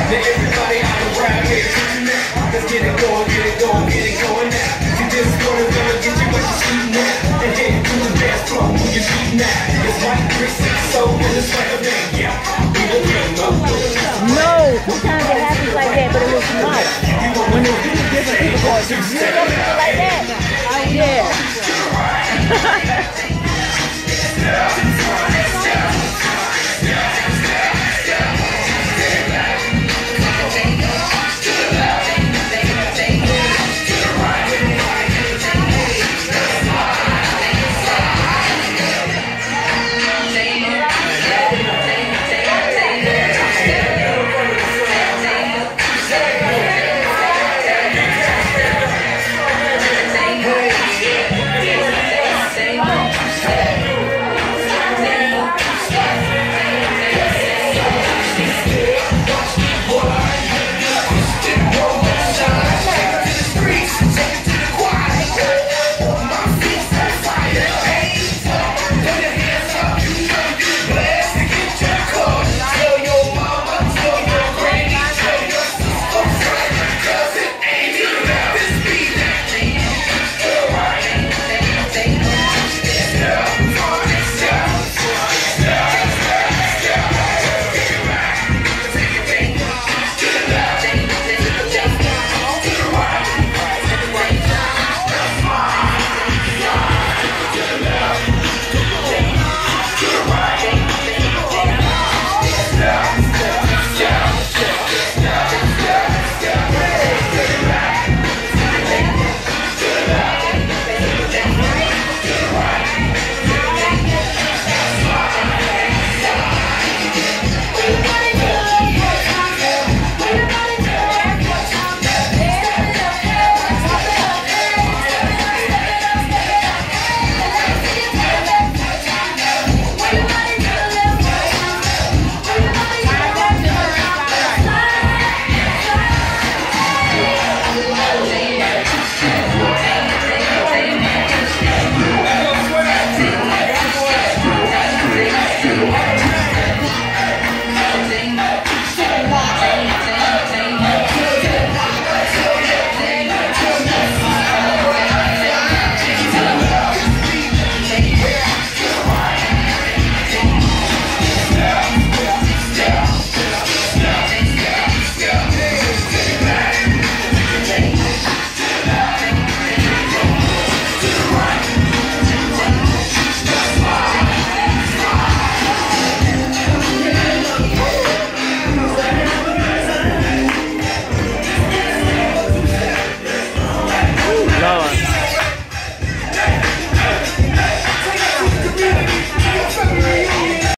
everybody out around here shooting now. Let's get it going, get it going, get it going now. See this one is gonna get you what you're shooting now. And head to the dance floor, move your feet now. It's white, greasy, soul, and it's like a man, yeah. We will bring up. No, sometimes it happens like that, but it was nice. When it's two different people going, you know, like that. Yeah.